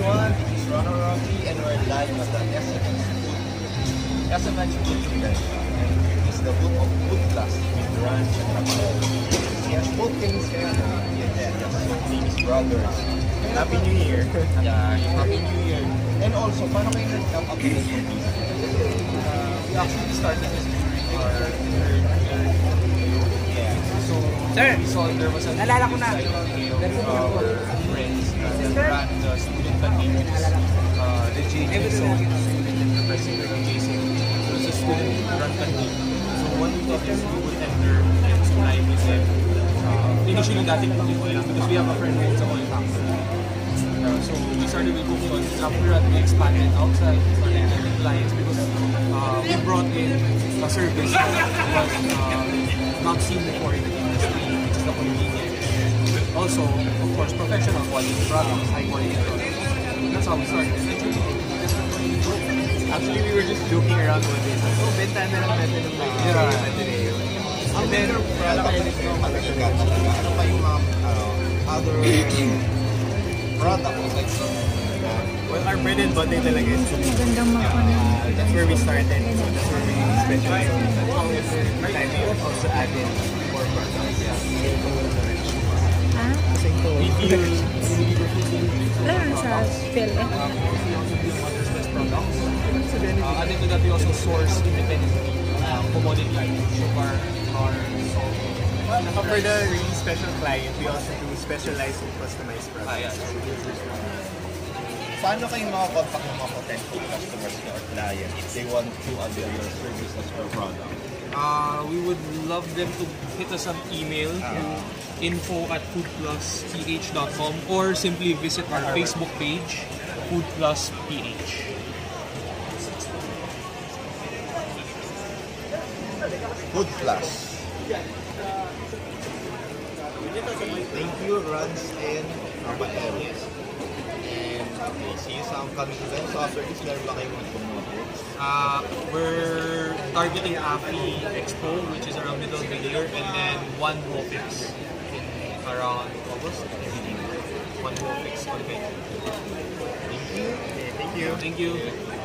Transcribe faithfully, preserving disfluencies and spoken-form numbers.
everyone, this is Ronald Rocky and we're live at the S M X S M X Convention Center. And this is the booth of Food Plus with Ranch and Rafael. Yes, both things here. Yes, yes, yes. These brothers. Happy New Year. Yeah, Happy New Year. And also, paano kayo nag-come up with this? Uh, we actually started this during our third year. Yeah. So, Sir, we saw there was a nalala ko na. of our friends that ran the student canteen. Uh, the J J so the president of J J so it's a student run canteen. So what we thought is we would enter and live with them. Uh, initially dati cooking oil lang because we have a friend who owns a oil factory. Uh, so we started with cooking oil. After that we expanded outside, we started getting clients because uh, we brought in a service that was uh, not seen before in the industry, which is the convenience. Also, of course, professional quality products, high quality products. That's how we started. Actually, we were just joking around one day. So, benta na lang natin ng mga Yeah. material. And then, product na talaga talaga. Ano pa yung mga uh, other products like so? Well, our bread and butter talaga is Magandang makano. uh, that's where we started. So, that's where we specialize. That's how we time we also add in more products. Ha? We feel Wala lang sa pill eh. Uh, added to that, we also source independently uh, commodity sugar, flour, salt. For the really special client, we also do specialized and customized products. Ah, yeah. Paano kayo makakontak ng mga potential customers or clients if they want to avail your services or product? Uh, we would love them to hit us an email to info at food plus p h dot com or simply visit our Facebook page, Food Plus P H. Food Plus. Thank you, Rans and Rafael. And okay, see you some coming events. So after this, meron ba kayong mga books? Uh, we're targeting A F I Expo, which is around middle of the year, and then one Wofix in around August. One Wofix convention. Thank you. Okay, thank you. Thank you.